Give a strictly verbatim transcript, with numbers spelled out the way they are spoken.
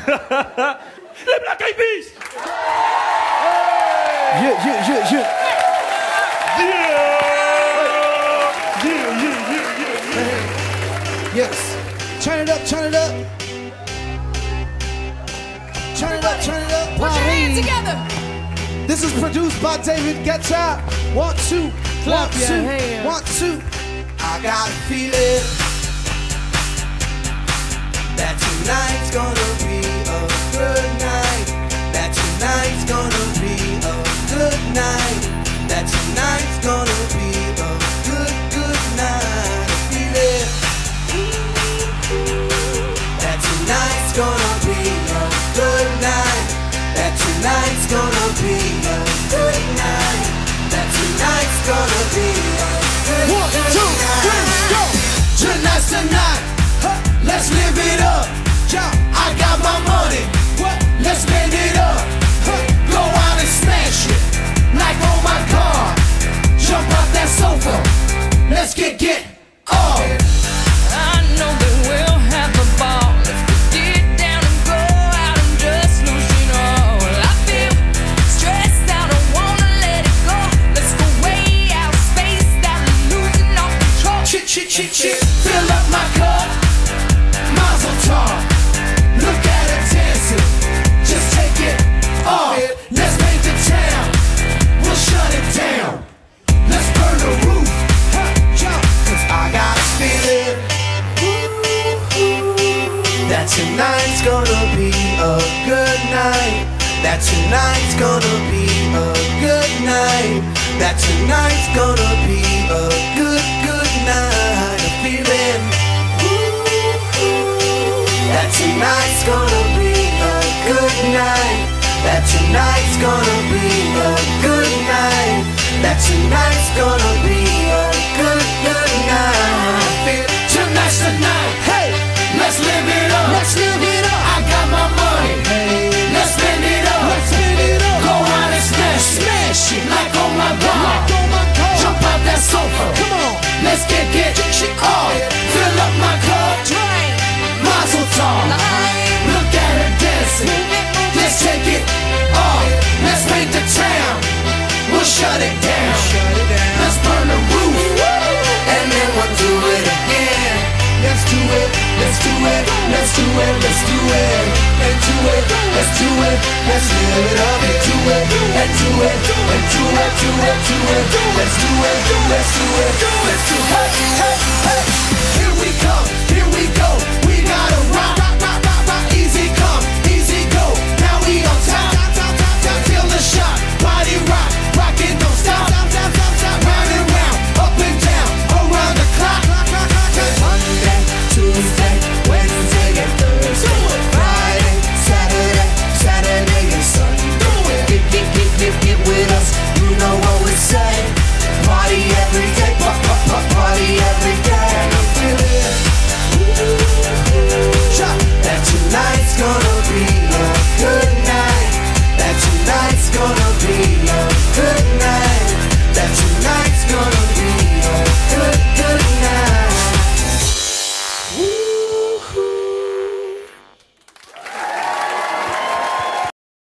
Les Black Eyed Peas. Yeah, yeah, yeah, yeah. Yeah. Yeah, yeah, yeah, yeah, yeah. Yes. Turn it up, turn it up. Turn it up, turn it up. Put your hands together. This is produced by David Guetta. One, two, Clap one, your two, hands. one, two. I got a feeling that tonight's gonna be a good night. That tonight's gonna be a good night. That tonight's gonna be a good, good night. A feeling that tonight's gonna be a good night. That tonight's gonna be a good night. That tonight's gonna be a good, One, good two, night. Three, go! Tonight's the night. Huh. Let's live it up. I got my money. What? Let's spend it up. Huh. Go out and smash it. Like on my car. Jump off that sofa. Let's get get off. I know that we'll have a ball if we get down and go out and just lose it all. I feel stressed out, I wanna let it go. Let's go way out, spaced out, losing all control. Chit chit chit chit. Fill up my cup. Mazel tov. Look at her dancing. Just take it off. Let's paint the town. We'll shut it down. Let's burn the roof. Huh, jump. Cause I got a feeling that tonight's gonna be a good night. That tonight's gonna be a good night. That tonight's gonna be a good, good night. A feeling that tonight's gonna be a good night. That tonight's gonna be a good night. That tonight's gonna be a good, good night. Tonight's the night. Hey, let's live it up. Let's live it up. I got my money. Hey, let's spend it up. Let's spend it up. Go out and smash, smash it like on my car. Like on my car. Jump out that sofa. Come on, let's get get shit off. Fill up my cup. Drink. Mazel tov. Look at her dancing. Let's take it off. Let's paint the town. We'll shut it down. Let's burn the roof. And then we'll do it again. Let's do it. Let's do it. Let's do it. Let's do it. And do it. Let's do it. Let's live it up and do it. And do it. And do it. Do it. Do it. Let's do it. Let's do it. Let's do it. Hey.